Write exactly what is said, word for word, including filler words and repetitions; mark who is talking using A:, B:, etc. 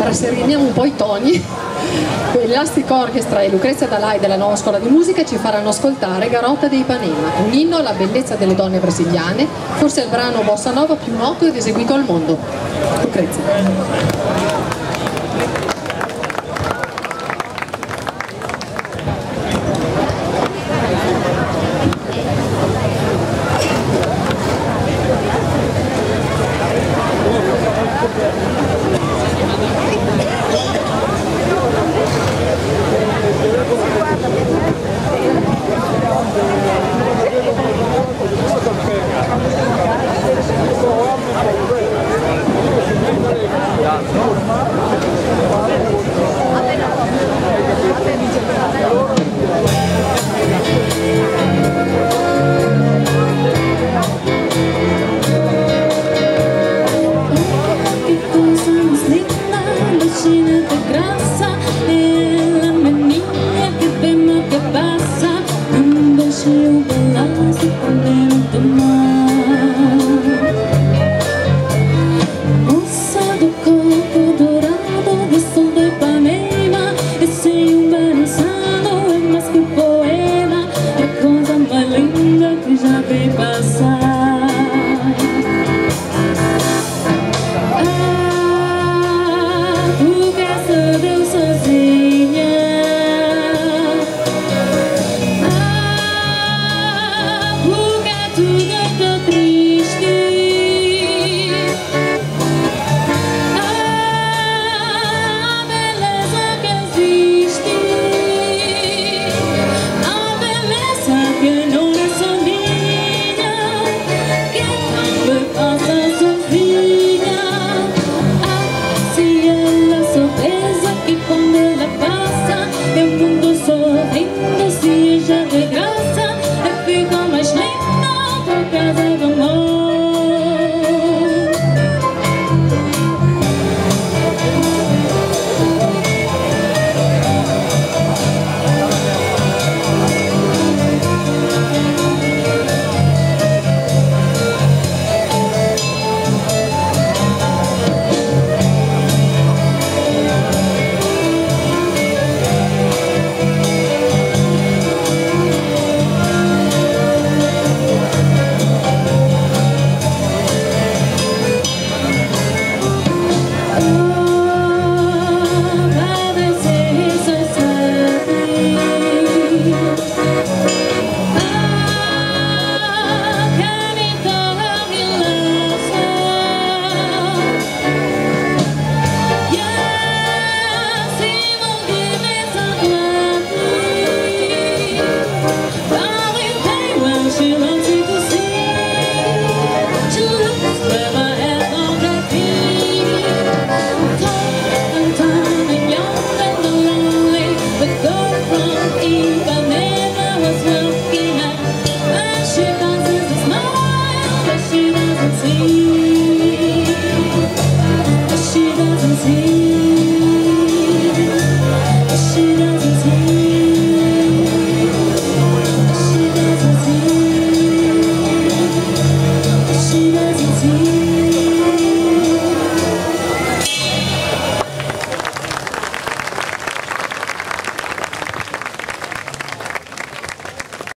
A: rassereniamo un po' i toni. L'Elastic Orchestra e Lucrezia Dalai della Nuova Scuola di Musica ci faranno ascoltare Garota de Ipanema, un inno alla bellezza delle donne brasiliane, forse il brano bossa nova più noto ed eseguito al mondo. Lucrezia.
B: Yeah.